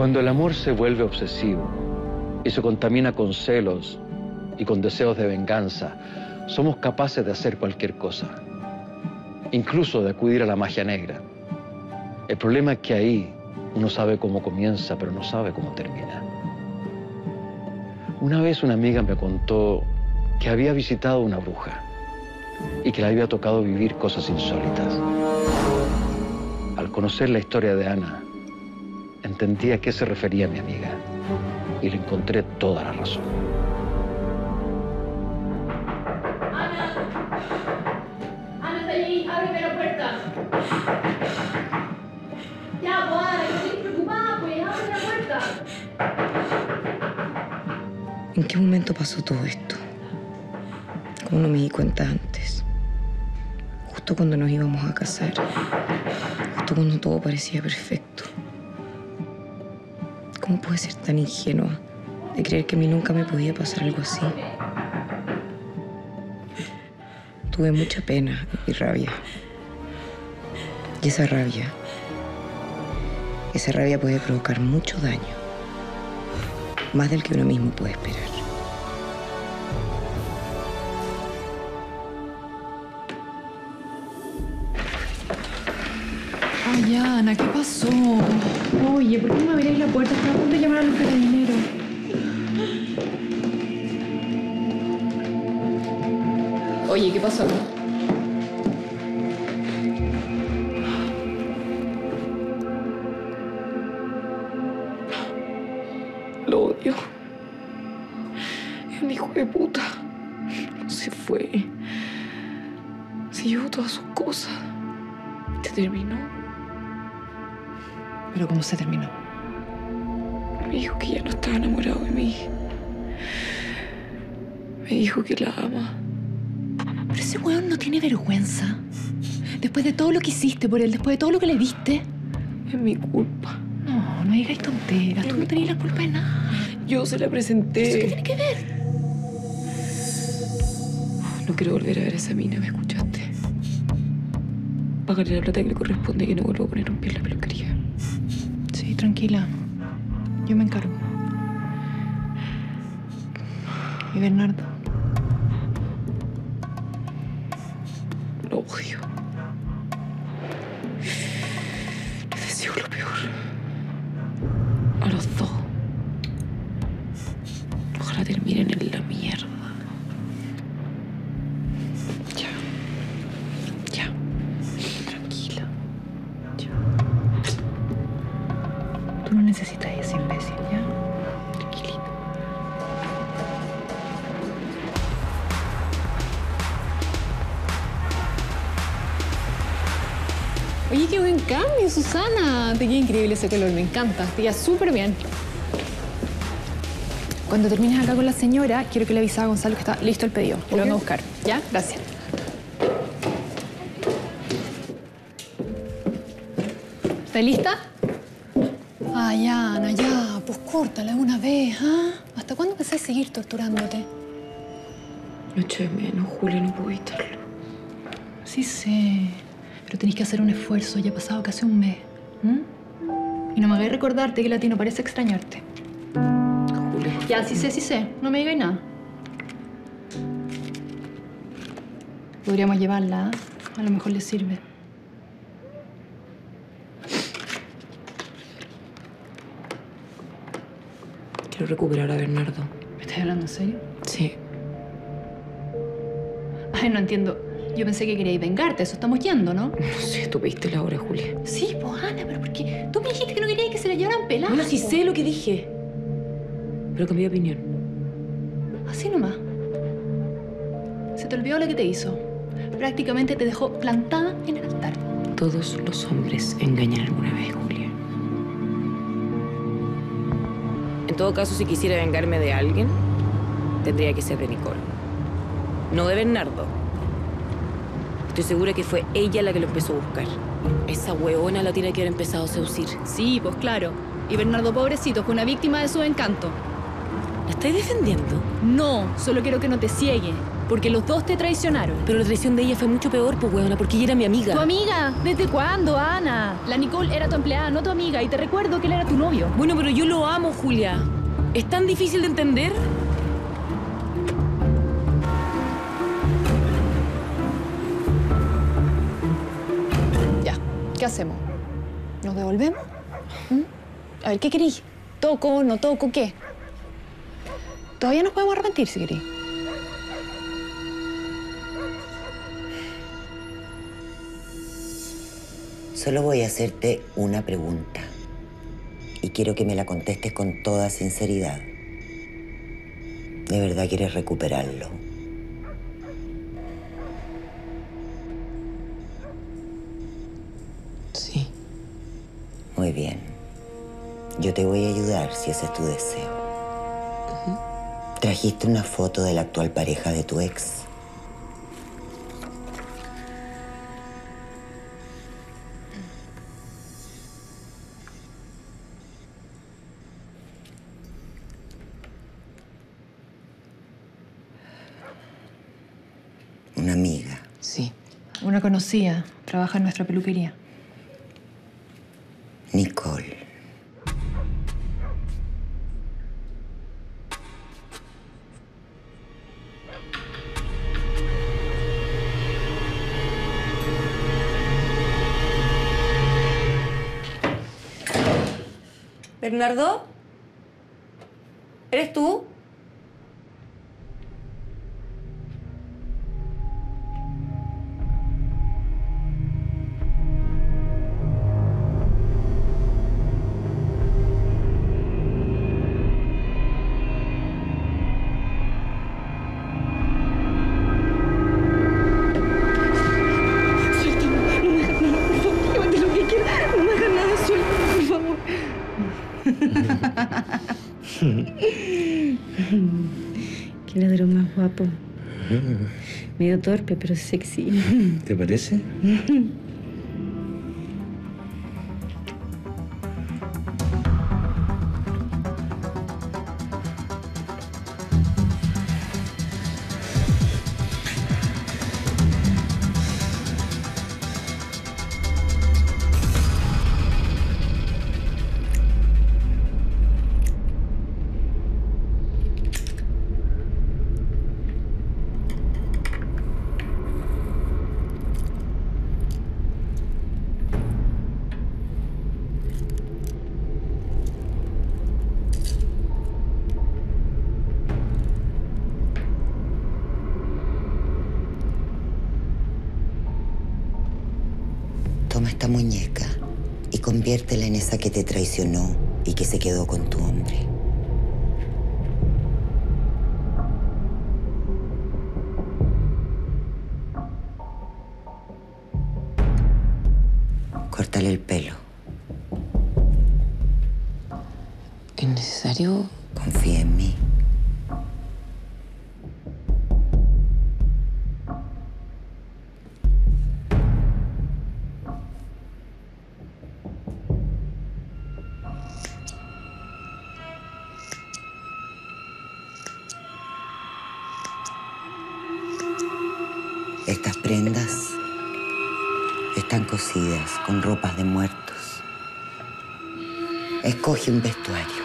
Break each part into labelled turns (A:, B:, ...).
A: Cuando el amor se vuelve obsesivo y se contamina con celos y con deseos de venganza, somos capaces de hacer cualquier cosa, incluso de acudir a la magia negra. El problema es que ahí uno sabe cómo comienza, pero no sabe cómo termina. Una vez una amiga me contó que había visitado a una bruja y que le había tocado vivir cosas insólitas. Al conocer la historia de Ana, entendí a qué se refería mi amiga y le encontré toda la razón.
B: ¡Ana! ¡Ana está allí! ¡Ábreme la puerta! Ya, pues, Ana, no estoy preocupada, pues, abre la puerta.
C: ¿En qué momento pasó todo esto? ¿Cómo no me di cuenta antes? Justo cuando nos íbamos a casar. Justo cuando todo parecía perfecto. ¿Cómo pude ser tan ingenua de creer que a mí nunca me podía pasar algo así? Tuve mucha pena y rabia. Y esa rabia puede provocar mucho daño. Más del que uno mismo puede esperar.
D: Ay, Ana, ¿qué pasó? Oye, ¿por qué no me abrís la puerta? Estaba a punto de llamar a los carabineros. Oye, ¿qué pasó?
C: Lo odio. Es un hijo de puta. No se fue. Se llevó todas sus cosas. Se terminó.
D: ¿Pero cómo se terminó?
C: Me dijo que ya no estaba enamorado de mí. Me dijo que la ama.
D: Pero ese weón no tiene vergüenza. Después de todo lo que hiciste por él, después de todo lo que le diste.
C: Es mi culpa.
D: No, no digáis tonteras. Tú no tenías la culpa de nada.
C: Yo se la presenté.
D: ¿Eso qué tiene que ver?
C: No quiero volver a ver a esa mina, ¿me escuchaste? Págale la plata que le corresponde y que no vuelvo a poner un pie en la peluquería.
D: Sí, tranquila. Yo me encargo. ¿Y Bernardo?
C: Lo odio. Les deseo lo peor. A los dos. Ojalá terminen en la mierda. Ya. Tranquila. Ya.
D: Tú no necesitas ese imbécil, ¿ya?
C: Tranquilita.
E: Oye, qué buen cambio, Susana. Te queda increíble ese color, me encanta. Te queda súper bien. Cuando termines acá con la señora, quiero que le avises a Gonzalo que está listo el pedido. Que lo venga a buscar. ¿Ya? Gracias. ¿Estás lista? Ay, Ana, ya. Pues córtala una vez, ¿ah? ¿Hasta cuándo pensás seguir torturándote?
C: Lo echo de menos, Julia, no puedo evitarlo.
D: Sí sé. Pero tenés que hacer un esfuerzo. Ya ha pasado casi un mes. Y no me hagáis recordarte que la tía no parece extrañarte.
C: Julia.
D: Ya, sí sé. No me digáis nada. Podríamos llevarla, ¿eh? A lo mejor le sirve.
C: Quiero recuperar a Bernardo.
D: ¿Me estás hablando en serio?
C: Sí.
D: Ay, no entiendo. Yo pensé que queríais vengarte. Eso estamos yendo, ¿no?
C: No sé, tú pediste la hora, Julia.
D: Sí, pues, Ana, pero ¿por qué? Tú me dijiste que no querías que se la llevaran pelada.
C: Bueno, sí sé lo que dije. Pero cambié de opinión.
D: Así nomás. Se te olvidó lo que te hizo. Prácticamente te dejó plantada en el altar.
C: Todos los hombres engañan alguna vez, Julia. En todo caso, si quisiera vengarme de alguien, tendría que ser de Nicole. No de Bernardo. Estoy segura que fue ella la que lo empezó a buscar. Esa hueona la tiene que haber empezado a seducir.
E: Sí, pues claro. Y Bernardo, pobrecito, fue una víctima de su encanto.
C: ¿La estáis defendiendo?
E: No, solo quiero que no te ciegue. porque los dos te traicionaron.
C: Pero la traición de ella fue mucho peor, pues, weona, porque ella era mi amiga.
E: ¿Tu amiga? ¿Desde cuándo, Ana? La Nicole era tu empleada, no tu amiga, y te recuerdo que él era tu novio.
C: Bueno, pero yo lo amo, Julia. ¿Es tan difícil de entender?
E: Ya, ¿qué hacemos? ¿Nos devolvemos? ¿Mm? A ver, ¿qué querís? ¿Toco, no toco, qué? Todavía nos podemos arrepentir si querís.
F: Solo voy a hacerte una pregunta y quiero que me la contestes con toda sinceridad. ¿De verdad quieres recuperarlo?
C: Sí.
F: Muy bien. Yo te voy a ayudar si ese es tu deseo. ¿Trajiste una foto de la actual pareja de tu ex? Una amiga.
C: Sí.
D: Una conocida. Trabaja en nuestra peluquería.
F: Nicole.
C: ¿Bernardo? ¿Eres tú?
G: Qué ladrón más guapo. Medio torpe, pero sexy.
H: ¿Te parece?
F: Toma esta muñeca y conviértela en esa que te traicionó y que se quedó con tu hombre. Córtale el pelo.
C: ¿Es necesario?
F: Confía en mí. Estas prendas están cosidas con ropas de muertos. Escoge un vestuario.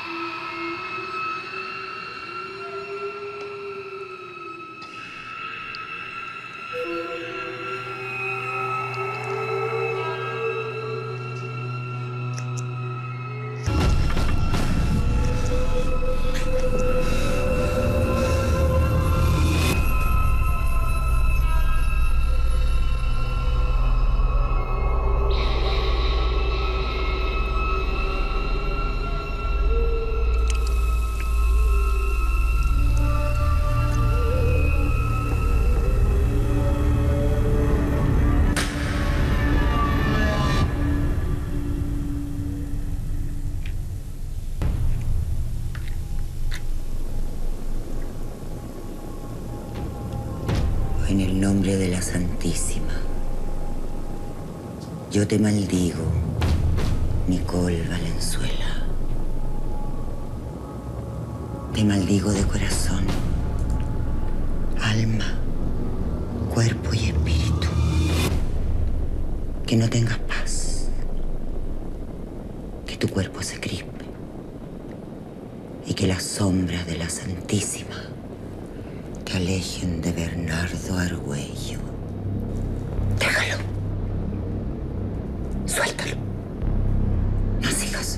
F: En el nombre de la Santísima, yo te maldigo, Nicole Valenzuela. Te maldigo de corazón. alma, cuerpo y espíritu. Que no tengas paz. Que tu cuerpo se crispe. Y que las sombras de la Santísima te alejen de Bernardo Argüello. Déjalo. Suéltalo. No sigas.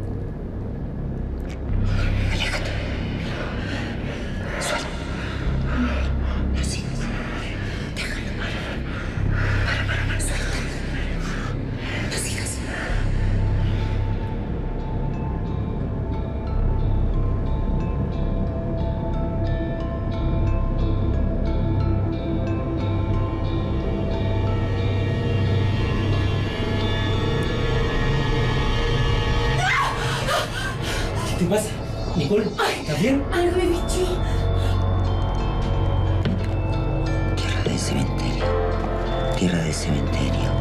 F: Aléjate. Suéltalo. No sigas. Déjalo. Para. Suéltalo. No sigas.
H: ¿Qué te pasa? Nicole, ¿estás bien?
B: Algo he dicho.
F: Tierra del cementerio. Tierra del cementerio.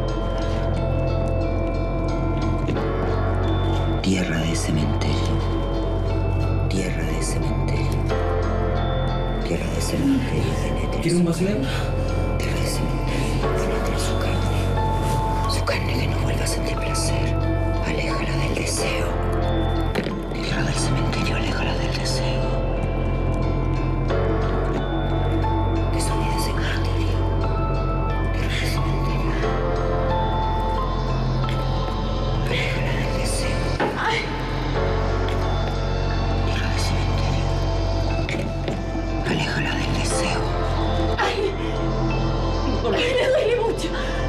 F: Tierra de cementerio. Tierra de cementerio. Tierra de cementerio. Penetre.
H: ¿Quieres un vaso de agua?
F: Tierra de cementerio. Penetre su carne. Su carne que no vuelva a sentir placer. Aléjala del deseo. Tierra del cementerio, aléjala del deseo. Que su vida se martirio. Tierra del cementerio. Aléjala del deseo. Tierra del cementerio. Aléjala del deseo.
B: Me duele mucho.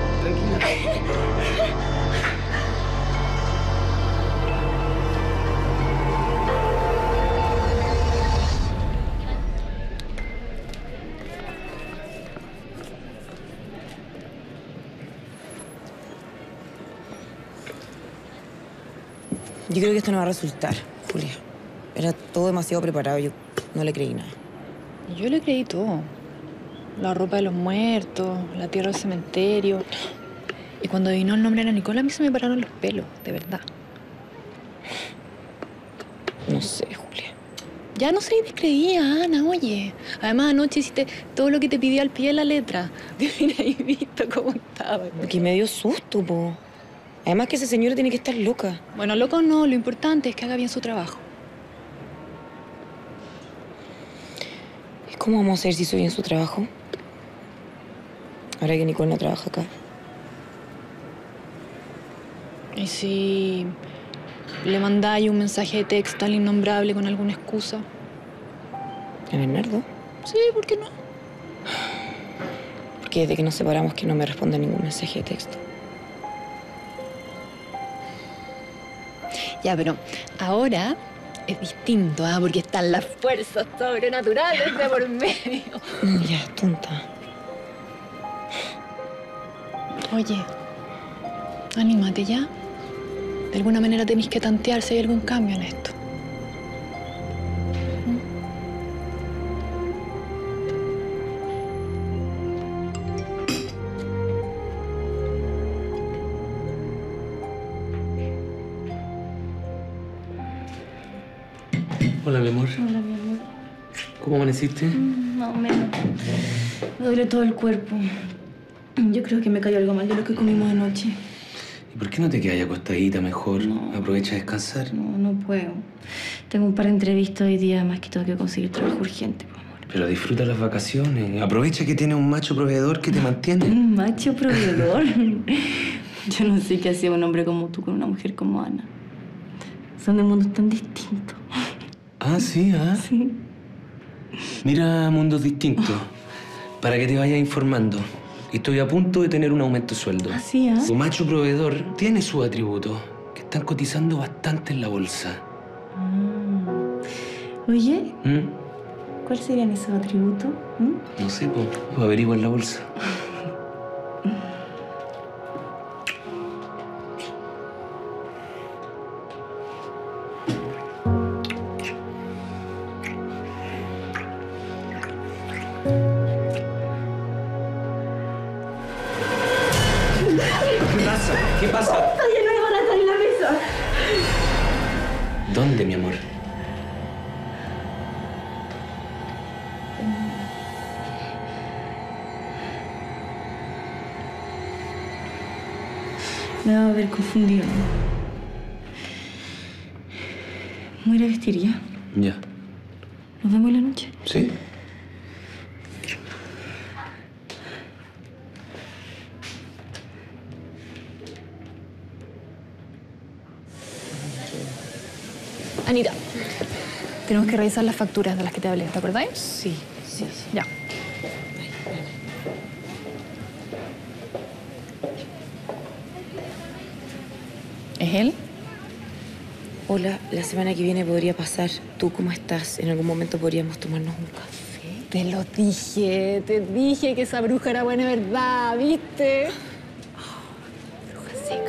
C: Yo creo que esto no va a resultar, Julia. Era todo demasiado preparado. Yo no le creí nada.
E: Yo le creí todo. La ropa de los muertos, la tierra del cementerio. Y cuando vino el nombre de Nicole, a mí se me pararon los pelos, de verdad.
C: No sé, Julia.
E: Ya no seas descreída, Ana, oye. Además, anoche hiciste todo lo que te pidió al pie de la letra. Te hubierais visto cómo estaba.
C: Que me dio susto, po. Además que esa señora tiene que estar loca.
E: Bueno, loco no, lo importante es que haga bien su trabajo.
C: ¿Y cómo vamos a hacer si hizo bien su trabajo? Ahora que Nicole no trabaja acá.
E: ¿Y si le mandáis un mensaje de texto al innombrable con alguna excusa?
C: ¿A Bernardo?
E: Sí, ¿por qué no?
C: Porque desde que nos separamos que no me responde ningún mensaje de texto.
E: Ya, pero ahora es distinto, porque están las fuerzas sobrenaturales de por medio.
C: No, ya, tonta.
E: Oye, anímate ya. De alguna manera tenéis que tantear si hay algún cambio en esto.
H: Hola, mi amor.
G: Hola, mi amor.
H: ¿Cómo amaneciste?
G: Más o menos. Me duele todo el cuerpo. Yo creo que me cayó algo mal de lo que comimos anoche.
H: ¿Y por qué no te quedas acostadita mejor?
G: No.
H: Aprovecha a descansar.
G: No puedo. Tengo un par de entrevistas hoy día, más que tengo que conseguir trabajo urgente, pues, amor.
H: Pero disfruta las vacaciones. Aprovecha que tienes un macho proveedor que te mantiene.
G: Un macho proveedor. Yo no sé qué hacía un hombre como tú con una mujer como Ana. Son de mundos tan distintos.
H: Ah, sí, ¿ah?
G: Sí.
H: Mira Mundos Distintos, para que te vayas informando. Estoy a punto de tener un aumento de sueldo.
G: ¿Ah, sí, ah?
H: Tu macho proveedor tiene sus atributos, que están cotizando bastante en la bolsa.
G: Oye,
H: ¿Mm?
G: ¿cuáles serían esos atributos?
H: No sé, pues averigua en la bolsa. ¿Qué pasa?
B: Está lleno de baratas en la mesa.
H: ¿Dónde, mi amor?
G: Me va a haber confundido. Me voy a ir a vestir ya.
H: Ya.
G: ¿Nos vemos en la noche?
H: ¿Sí?
E: Anita, tenemos que revisar las facturas de las que te hablé, ¿te acordáis?
C: Sí.
E: Ya. ¿Es él?
C: Hola, la semana que viene podría pasar. ¿Tú cómo estás? En algún momento podríamos tomarnos un café.
E: Te dije que esa bruja era buena, ¿verdad? ¿Viste?
C: Bruja seca.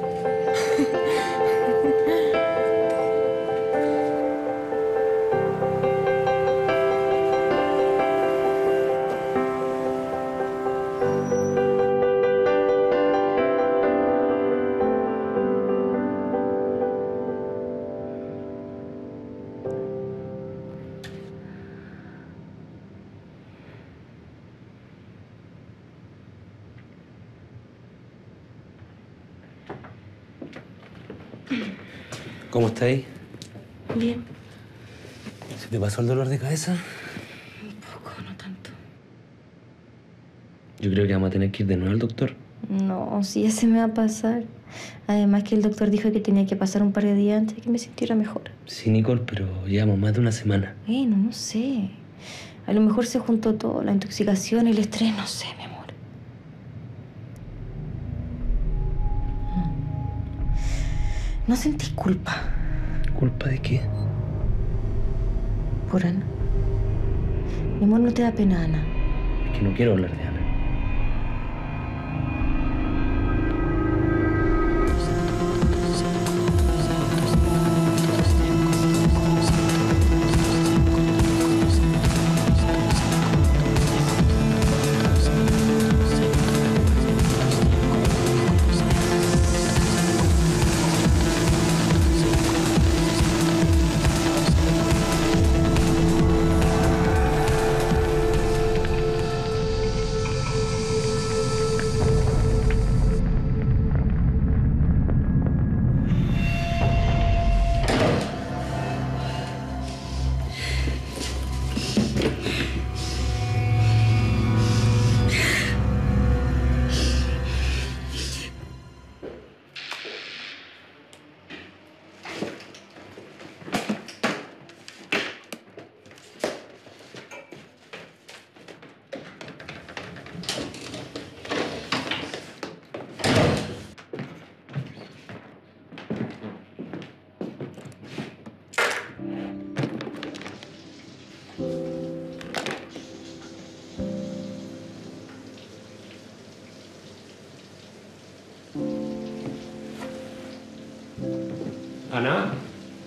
H: ¿Cómo estáis?
G: Bien.
H: ¿Se te pasó el dolor de cabeza?
G: Un poco, no tanto.
H: Yo creo que vamos a tener que ir de nuevo al doctor.
G: No, sí, ya se me va a pasar. Además que el doctor dijo que tenía que pasar un par de días antes de que me sintiera mejor.
H: Sí, Nicole, pero llevamos más de una semana.
G: Bueno, no sé. A lo mejor se juntó todo, la intoxicación, el estrés, no sé, mi amor. ¿No sentís culpa
H: ¿Culpa de qué?
G: por Ana? Mi amor, ¿no te da pena, Ana?
H: Es que no quiero hablar de Ana. ¿Ana?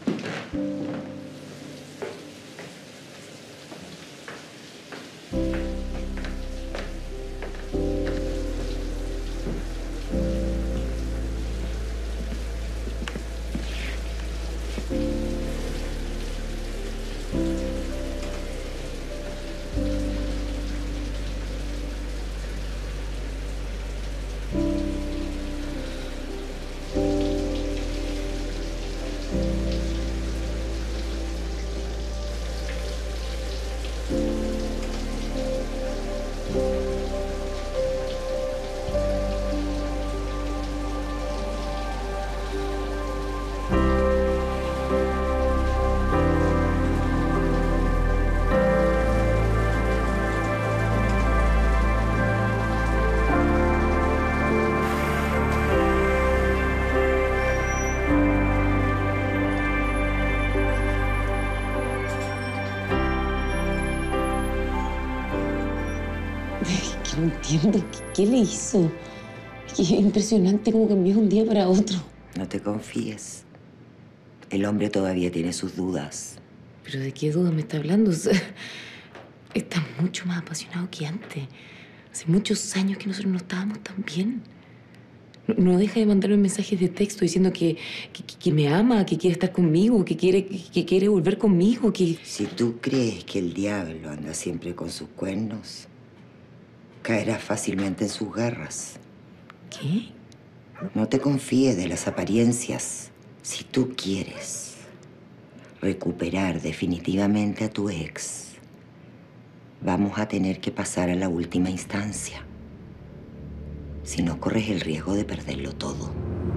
F: No entiendo. ¿Qué le hizo? Es impresionante cómo cambió de un día para otro.
I: No te confíes. El hombre todavía tiene sus dudas.
C: ¿Pero de qué duda me está hablando? O sea, está mucho más apasionado que antes. Hace muchos años que nosotros no estábamos tan bien. No deja de mandarme mensajes de texto diciendo que me ama, que quiere estar conmigo, que quiere volver conmigo, que...
I: Si tú crees que el diablo anda siempre con sus cuernos, caerás fácilmente en sus garras.
C: ¿Qué?
I: No te confíes de las apariencias. Si tú quieres recuperar definitivamente a tu ex, vamos a tener que pasar a la última instancia. Si no, corres el riesgo de perderlo todo.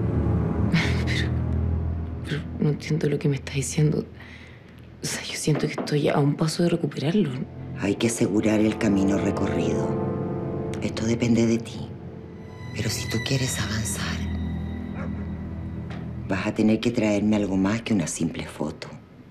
C: Pero no entiendo lo que me estás diciendo. O sea, yo siento que estoy a un paso de recuperarlo.
I: Hay que asegurar el camino recorrido. Esto depende de ti. Pero si tú quieres avanzar, vas a tener que traerme algo más que una simple foto.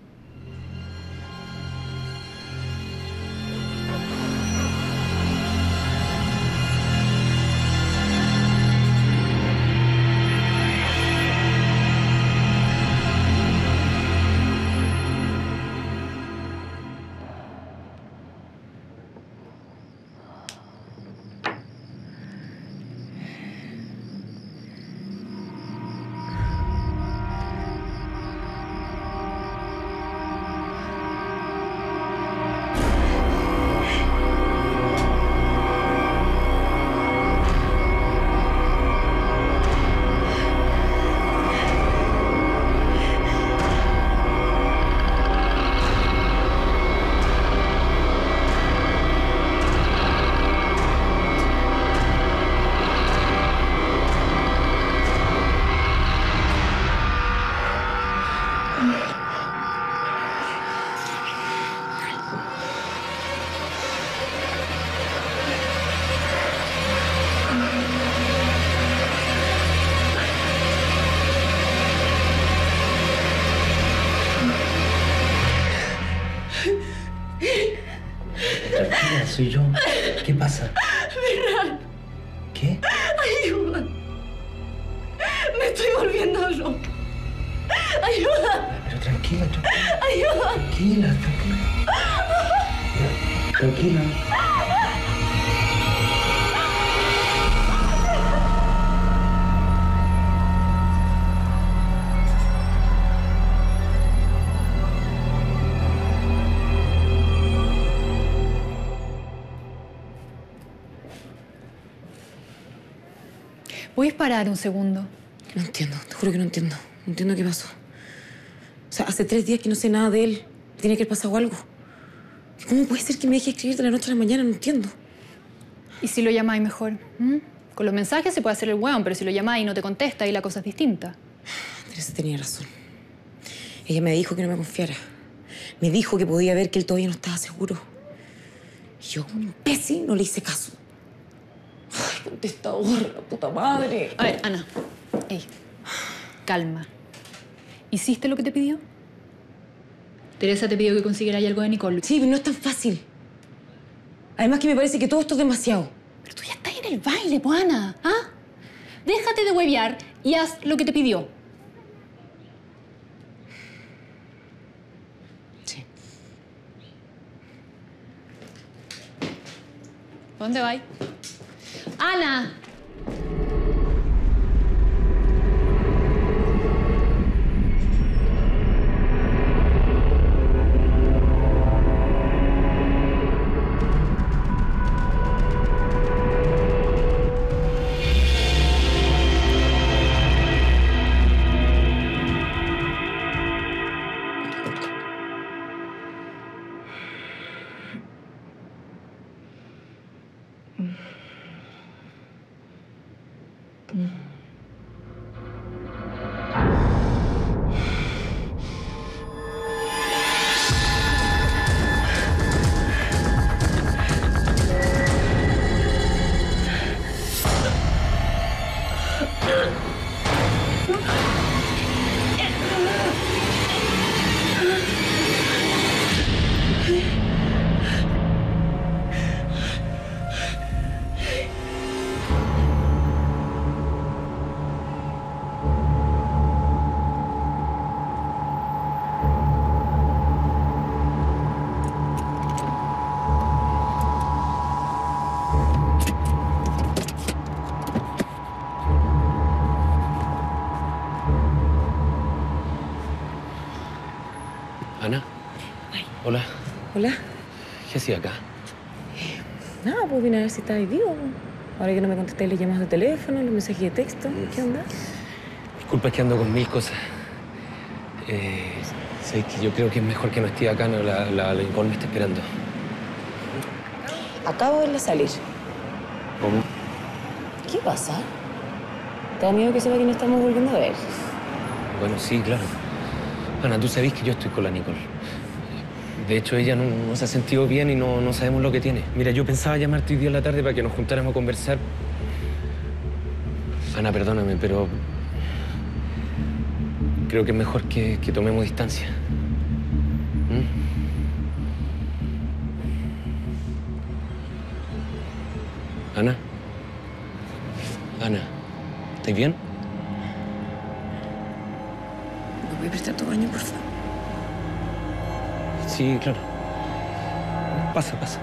H: Tranquila, soy yo. ¿Qué pasa?
G: Bernard,
H: ¿Qué?
G: ayuda. Me estoy volviendo loca. Ayuda,
H: Pero tranquila,
G: ayuda.
H: tranquila. Tranquila.
E: ¿Puedes parar un segundo?
C: No entiendo, te juro que no entiendo. No entiendo qué pasó. O sea, hace 3 días que no sé nada de él. Tiene que haber pasado algo. ¿Cómo puede ser que me deje escribir de la noche a la mañana? No entiendo.
E: ¿Y si lo llamáis mejor? Con los mensajes se puede hacer el hueón, pero si lo llamáis y no te contesta, ahí la cosa es distinta.
C: Teresa tenía razón. Ella me dijo que no me confiara. Me dijo que podía ver que él todavía no estaba seguro. Y yo, un imbécil, no le hice caso. Ay, contestador, la puta madre.
E: A ver, Ana. Ey, calma. ¿Hiciste lo que te pidió? Teresa te pidió que consiguieras algo de Nicole.
C: Sí, pero no es tan fácil. Además que me parece que todo esto es demasiado.
E: Pero tú ya estás en el baile, pues, Ana. ¿Ah? Déjate de huevear y haz lo que te pidió.
C: Sí.
E: ¿Dónde vais? ¡Ana!
H: Ana. Hola.
C: Hola.
H: ¿Qué hacía acá?
C: Nada, pues vine a ver si estabas vivo. Ahora que no me contestáis las llamadas de teléfono, los mensajes de texto. ¿Qué onda?
H: Disculpa, es que ando con mil cosas. Sabes que yo creo que es mejor que no esté acá, no, la Nicole me está esperando.
C: Acabo de verla salir.
H: ¿Cómo?
C: ¿Qué pasa? ¿Te da miedo que sepa que no estamos volviendo a ver?
H: Bueno, sí, claro. Ana, tú sabés que yo estoy con la Nicole. De hecho, ella no se ha sentido bien y no sabemos lo que tiene. Mira, yo pensaba llamarte hoy día en la tarde para que nos juntáramos a conversar. Ana, perdóname, pero creo que es mejor que tomemos distancia. Ana. Ana, ¿estás bien?
C: ¿Me voy a prestar tu baño, por favor?
H: Sí, claro. Pasa, pasa.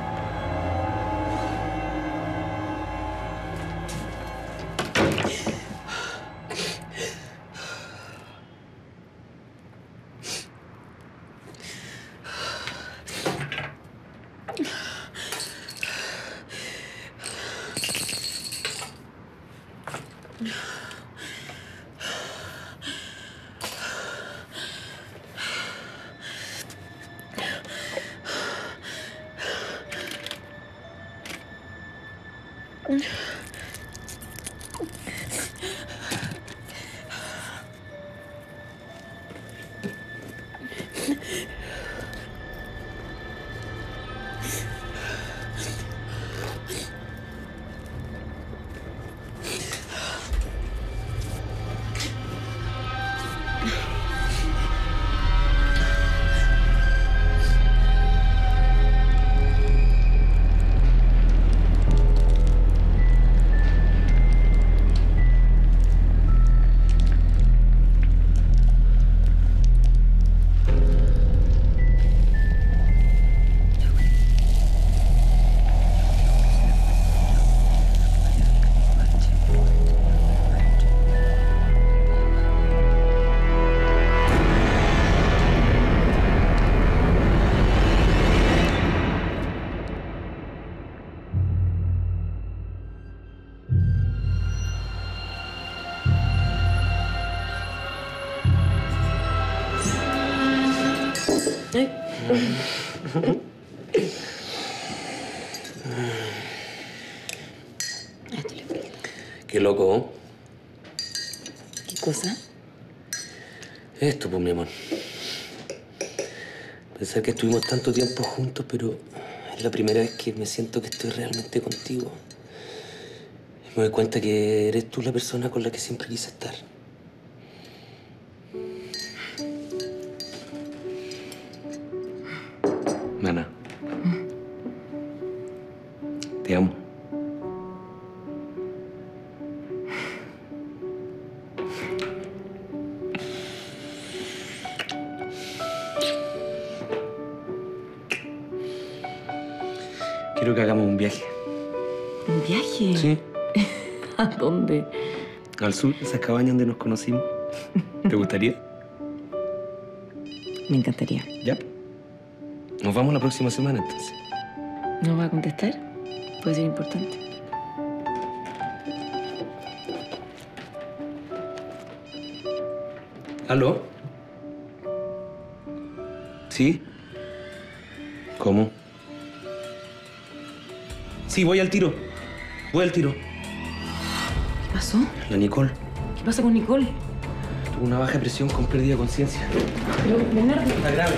H: Qué loco, ¿eh?
C: ¿Qué cosa?
H: Esto, pues, mi amor. Pensar que estuvimos tanto tiempo juntos, pero es la primera vez que me siento que estoy realmente contigo. Y me doy cuenta que eres tú la persona con la que siempre quise estar. Mana. Te amo. Quiero que hagamos un viaje.
C: ¿Un viaje?
H: Sí.
C: ¿A dónde?
H: Al sur, esas cabañas donde nos conocimos. ¿Te gustaría?
C: Me encantaría.
H: Ya. Nos vamos la próxima semana, entonces.
C: ¿No va a contestar? Puede ser importante.
H: ¿Aló? ¿Sí? ¿Cómo? Sí, voy al tiro. Voy al tiro.
C: ¿Qué pasó?
H: La Nicole
C: ¿Qué pasa con Nicole?
H: tuvo una baja presión con pérdida de conciencia.
C: Pero, Bernardo...
H: Está grave.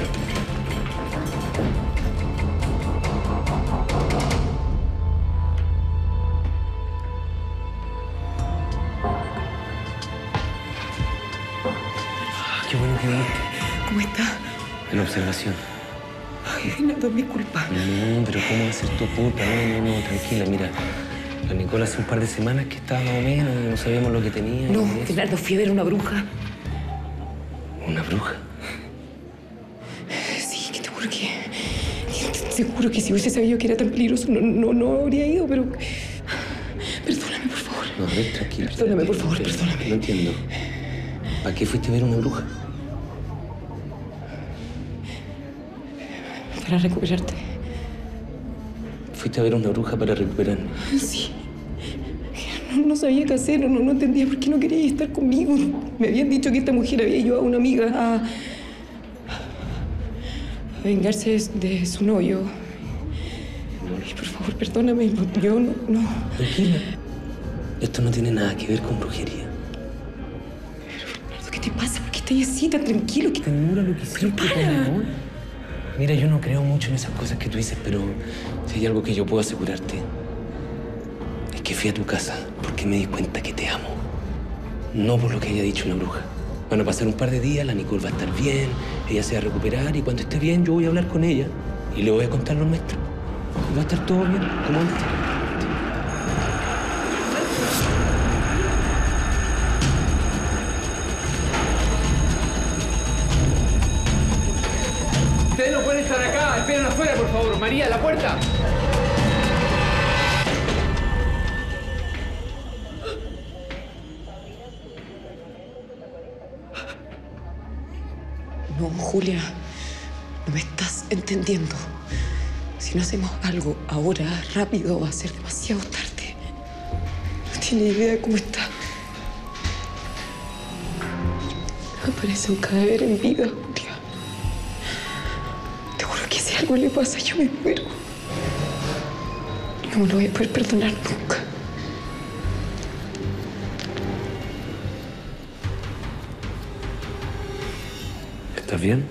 H: Qué bueno que viniste.
C: ¿Cómo está?
H: En observación.
C: Ay, Bernardo, es mi culpa.
H: No, pero ¿cómo va a ser tu culpa? No, tranquila, mira. La Nicole hace un par de semanas que estaba más o menos, no sabíamos lo que tenía.
C: No,
H: y eso.
C: Bernardo, fui a ver una bruja.
H: ¿Una bruja?
C: Sí, que te juro que... Seguro que si hubiese sabido que era tan peligroso, no habría ido, pero... Perdóname, por favor.
H: No, a ver, tranquila.
C: Perdóname, por favor, perdóname.
H: No entiendo. ¿Para qué fuiste a ver una bruja?
C: Para recuperarte.
H: Fuiste a ver una bruja para recuperarme.
C: Sí.
F: no sabía qué hacer, no entendía por qué no quería estar conmigo. Me habían dicho que esta mujer había llevado a una amiga a vengarse de su novio. Ay, por favor, perdóname, yo no...
H: Tranquila. Esto no tiene nada que ver con brujería.
F: Pero, Bernardo, ¿qué te pasa? ¿Por qué estás así tan tranquilo?
H: Te mura lo que hiciste con amor. Mira, yo no creo mucho en esas cosas que tú dices, pero si hay algo que yo puedo asegurarte, es que fui a tu casa porque me di cuenta que te amo. No por lo que haya dicho una bruja. Van a pasar un par de días, la Nicole va a estar bien, ella se va a recuperar y cuando esté bien yo voy a hablar con ella y le voy a contar lo nuestro. Y va a estar todo bien, como antes.
J: Ustedes no pueden estar acá, esperen afuera, por favor. María, la puerta.
F: No, Julia, no me estás entendiendo. Si no hacemos algo ahora, rápido, va a ser demasiado tarde. No tiene idea de cómo está. Me parece un cadáver en vida, Julia. Te juro que si algo le pasa, yo me muero. No me lo voy a poder perdonar nunca.
H: ¿Estás bien?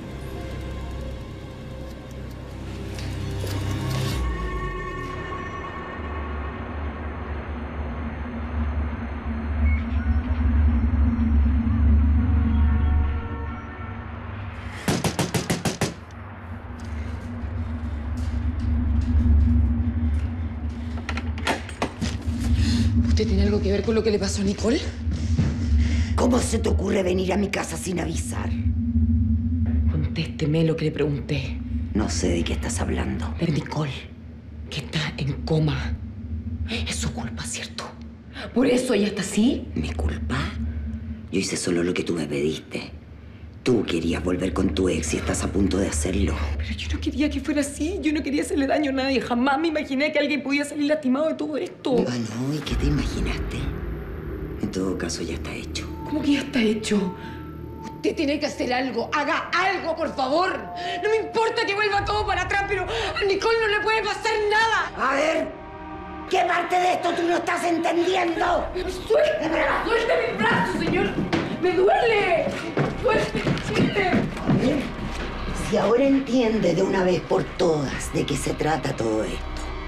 F: ¿Usted tiene algo que ver con lo que le pasó a Nicole?
I: ¿Cómo se te ocurre venir a mi casa sin avisar?
F: Contésteme lo que le pregunté.
I: No sé de qué estás hablando.
F: De Nicole, que está en coma. Es su culpa, ¿cierto? ¿Por eso ella está así?
I: ¿Mi culpa? Yo hice solo lo que tú me pediste. Tú querías volver con tu ex y estás a punto de hacerlo.
F: Pero yo no quería que fuera así. Yo no quería hacerle daño a nadie. Jamás me imaginé que alguien podía salir lastimado de todo esto.
I: Ah, no, ¿y qué te imaginaste? En todo caso, ya está hecho.
F: ¿Cómo que ya está hecho? Usted tiene que hacer algo. ¡Haga algo, por favor! No me importa que vuelva todo para atrás, pero a Nicole no le puede pasar nada.
I: A ver, ¿qué parte de esto tú no estás entendiendo?
F: ¡Suélteme! ¡Suélteme el brazo, señor! ¡Me duele! ¡Suélteme!
I: A ver, si ahora entiendes de una vez por todas de qué se trata todo esto.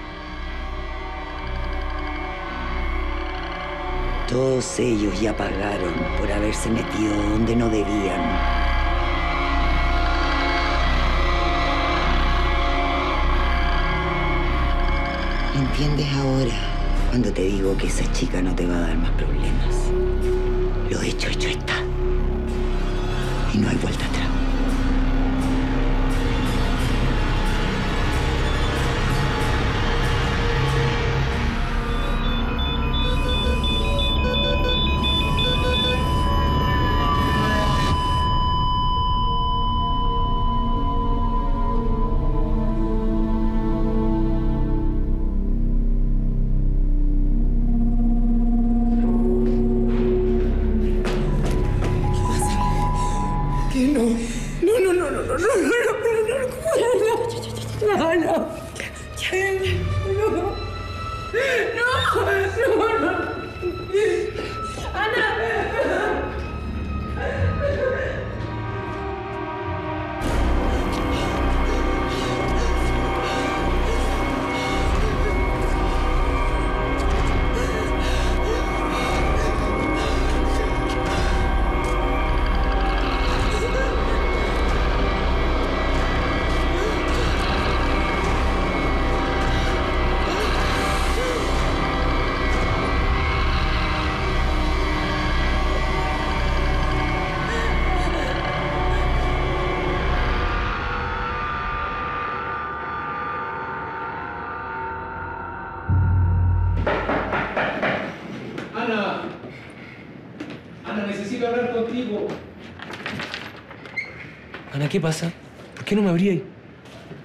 I: Todos ellos ya pagaron por haberse metido donde no debían. ¿Entiendes ahora cuando te digo que esa chica no te va a dar más problemas? Lo hecho está. Y no hay vuelta atrás.
J: Ana, necesito hablar contigo.
H: Ana, ¿qué pasa? ¿Por qué no me abríais?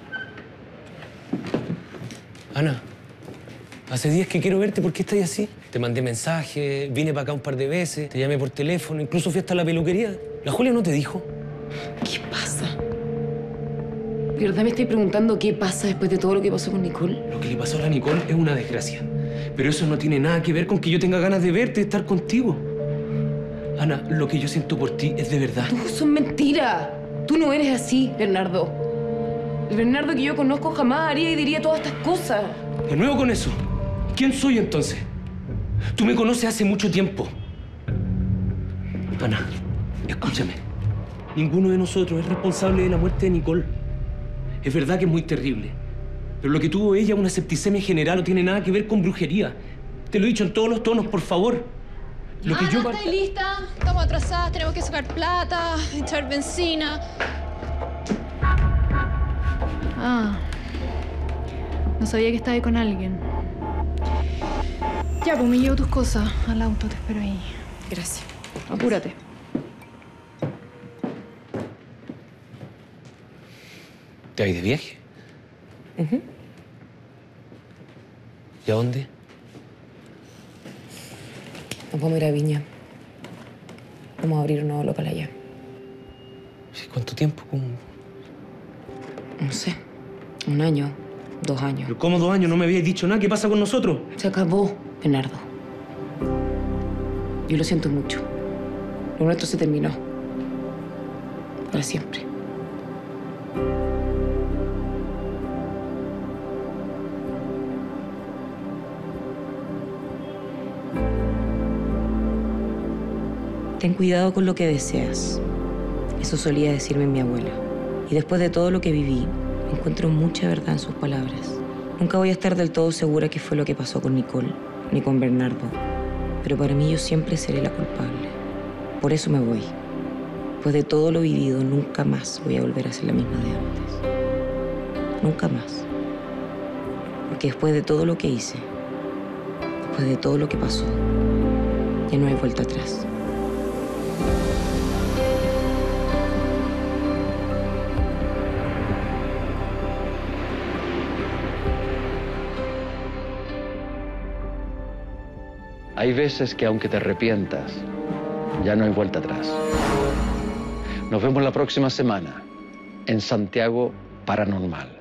H: Ana, hace días que quiero verte. ¿Por qué estás así? Te mandé mensajes, vine para acá un par de veces, te llamé por teléfono, incluso fui hasta la peluquería. ¿La Julia no te dijo?
C: ¿Qué pasa? ¿De verdad me estoy preguntando qué pasa después de todo lo que pasó con Nicole?
H: Lo que le pasó a la Nicole es una desgracia. Pero eso no tiene nada que ver con que yo tenga ganas de verte, de estar contigo. Ana, lo que yo siento por ti es de verdad.
C: Tú, son mentiras. Tú no eres así, Bernardo. El Bernardo que yo conozco jamás haría y diría todas estas cosas.
H: De nuevo con eso. ¿Quién soy entonces? Tú me conoces hace mucho tiempo. Ana, escúchame. Ninguno de nosotros es responsable de la muerte de Nicole. Es verdad que es muy terrible. Pero lo que tuvo ella, una septicemia general, no tiene nada que ver con brujería. Te lo he dicho en todos los tonos, por favor. Lo que yo...
E: Ana, ¿estáis lista? Estamos atrasadas, tenemos que sacar plata, echar benzina. Ah, no sabía que estaba ahí con alguien. Ya, pues me llevo tus cosas al auto, te espero ahí.
C: Gracias.
E: Apúrate.
H: ¿Te vas de viaje? ¿Y a dónde?
C: Nos vamos a ir a Viña. Vamos a abrir un nuevo local allá.
H: ¿Cuánto tiempo?
C: No sé. 1 año, 2 años.
H: ¿Pero cómo 2 años? No me habías dicho nada. ¿Qué pasa con nosotros?
C: Se acabó, Bernardo. Yo lo siento mucho. Lo nuestro se terminó. Para siempre. Ten cuidado con lo que deseas. Eso solía decirme mi abuela. Y después de todo lo que viví, encuentro mucha verdad en sus palabras. Nunca voy a estar del todo segura qué fue lo que pasó con Nicole, ni con Bernardo. Pero para mí yo siempre seré la culpable. Por eso me voy. Después de todo lo vivido, nunca más voy a volver a ser la misma de antes. Nunca más. Porque después de todo lo que hice, después de todo lo que pasó, ya no hay vuelta atrás.
A: Hay veces que aunque te arrepientas, ya no hay vuelta atrás. Nos vemos la próxima semana en Santiago Paranormal.